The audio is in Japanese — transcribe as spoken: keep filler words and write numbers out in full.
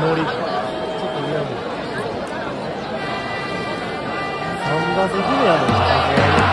乗り。ちょっと上も。さん打席目やのに、さすがに。